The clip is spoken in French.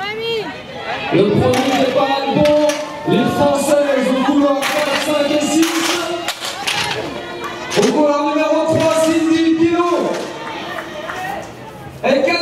Le premier départ est bon. Les Françaises au couloir 4, 5 et 6. Au couloir numéro 3, Cindy Pino. Et 4.